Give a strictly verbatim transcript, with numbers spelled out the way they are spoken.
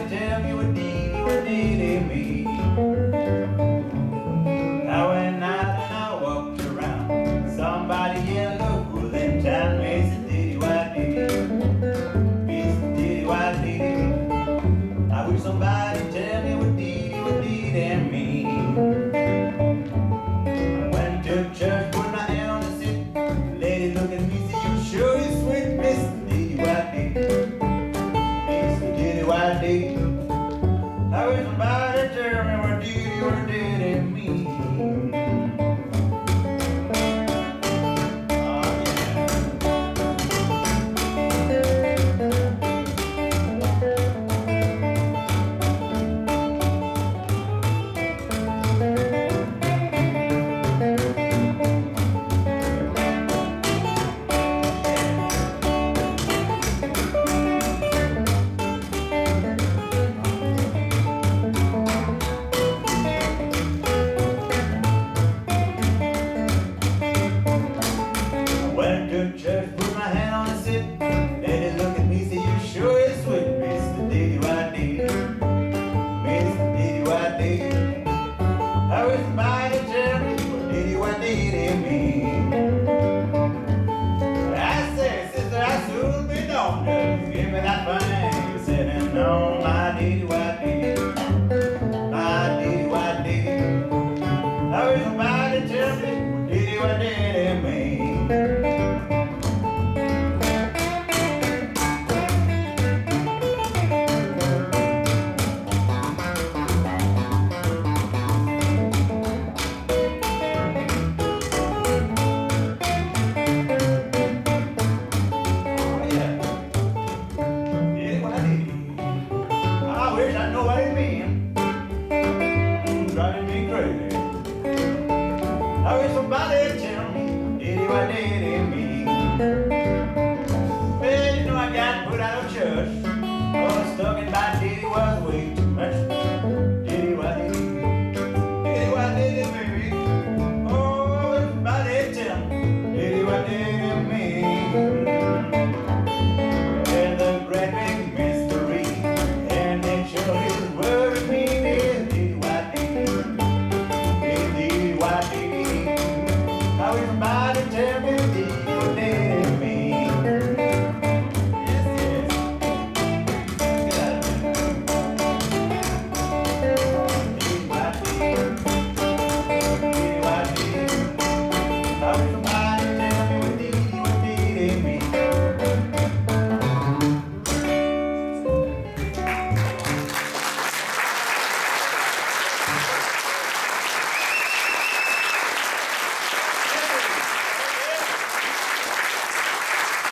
tell me what did, what did it mean? I went out and I walked around. Somebody yelled over them town, Mister Diddie, why did it? Mister Diddie, why did it? I wish somebody tell me what did, what did it mean? I went to church, put my hand on the seat. The lady looked at me, said, you sure you sweet, Mister Diddie, why did it? Mister Diddie, why did it? I wish somebody tell me what did, what did it mean? I wish I know what it means.